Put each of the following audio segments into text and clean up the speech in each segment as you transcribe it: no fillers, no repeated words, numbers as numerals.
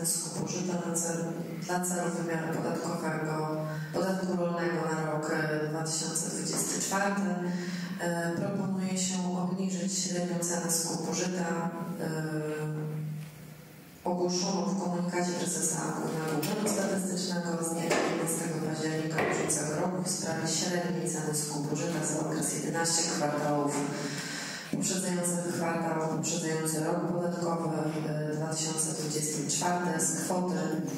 ceny skupu żyta dla celów wymiaru podatku rolnego na rok 2024 proponuje się obniżyć średnią cenę skupu żyta ogłoszoną w komunikacie prezesa Głównego Urzędu Statystycznego z dnia 15 października bieżącego roku w sprawie średniej ceny skupu żyta za okres 11 kwartałów poprzedzający rok podatkowy 2024 z kwoty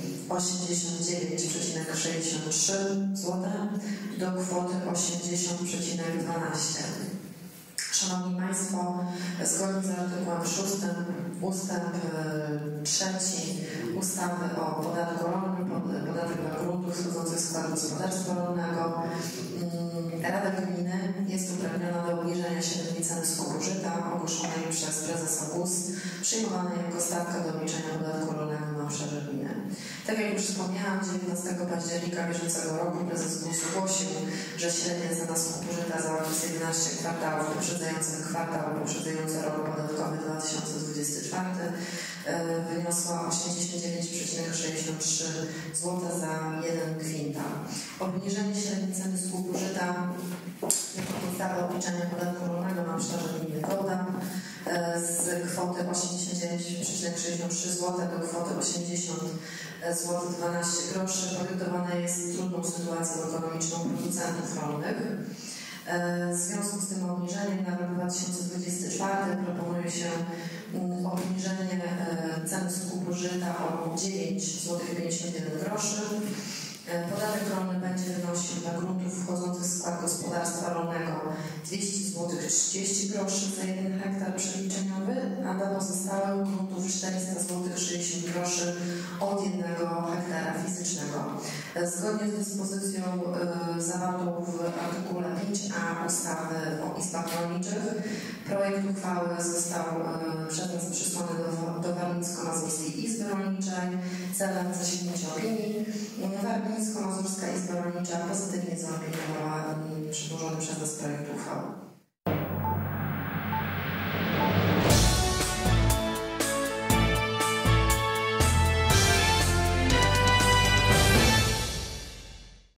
89,63 zł do kwoty 80,12. Szanowni Państwo, zgodnie z artykułem 6 ustęp 3 ustawy o podatku rolnym, podatek dla gruntów wchodzących w skład gospodarstwa rolnego, Rada Gminy jest uprawniona do obniżenia średniej ceny skupu żyta ogłoszonej przez prezesa GUS, przyjmowanej jako stawka do obliczenia podatku rolnego na obszarze gminy. Tak jak już wspomniałam, 19 października bieżącego roku prezes GUS ogłosił, że średnia cena skupu żyta za okres 11 kwartałów poprzedzający rok podatkowy 2024 wyniosła 89,63 zł za 1 kwintal. Obniżenie średniej ceny skupu żyta jako podstawy obliczania podatku rolnego na obszarze gminy Gołda z kwoty 89,63 zł do kwoty 80 zł 12 groszy podyktowane jest trudną sytuacją ekonomiczną producentów rolnych. W związku z tym obniżeniem na rok 2024 proponuje się obniżenie ceny skupu żyta o 9,51 groszy. Podatek rolny będzie wynosił dla gruntów wchodzących w skład gospodarstwa rolnego 200,30 zł za 1 hektar przeliczeniowy, a dla pozostałych gruntów 400,60 zł od 1 hektara fizycznego. Zgodnie z dyspozycją zawartą w artykule 5a ustawy o izbach rolniczych, projekt uchwały został przez nas przysłany do Warmińsko-Mazurskiej Izby Rolniczej celem zasięgnięcia opinii. Warmińsko-Mazurska Izba Rolnicza pozytywnie zaopiniowała przedłożony